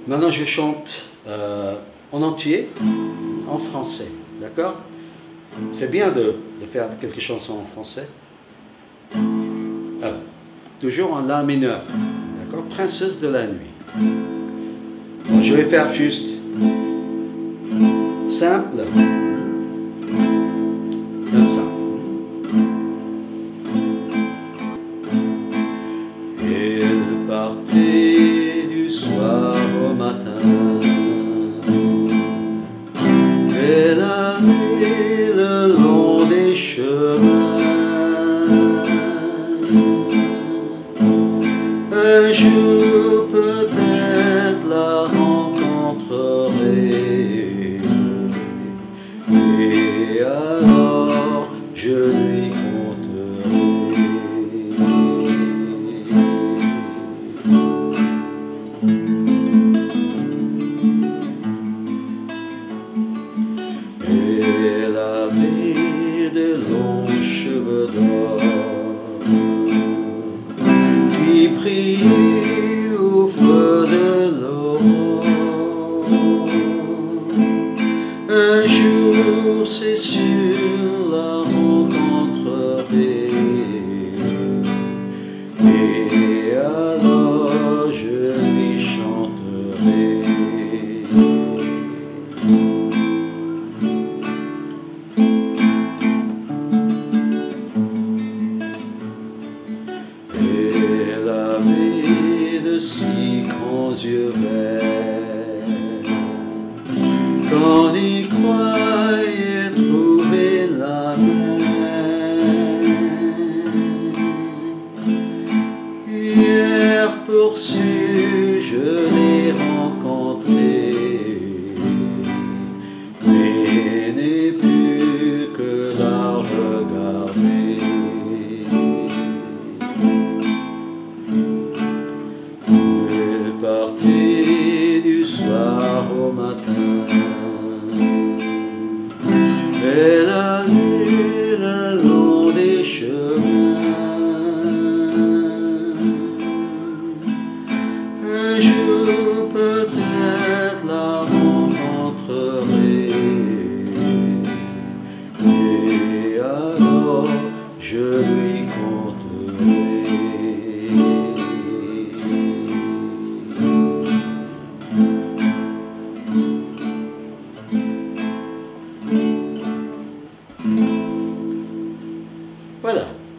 Maintenant, je chante en entier, en français, d'accord? C'est bien de faire quelques chansons en français. Alors, toujours en La mineur, d'accord? Princesse de la nuit. Bon, je vais faire juste simple, comme ça. Il partait du soir au matin, elle allait le long des chemins. Un jour peut-être la rencontrerai, et alors je lui conterai. Elle avait de longs cheveux d'or qui brillaient au feu de l'aurore. Un jour, c'est sûr, la rencontrerai, et alors je lui chanterai. Elle avait de si grands yeux verts qu'on y croyait trouver la mer. Hier poursu je l'ai rencontrée, mais n'ai pu que la regarder. Elle partit du soir au matin, elle allait le long des chemins. Un jour peut-être la rencontrerai, et alors je lui conterai. Voilà.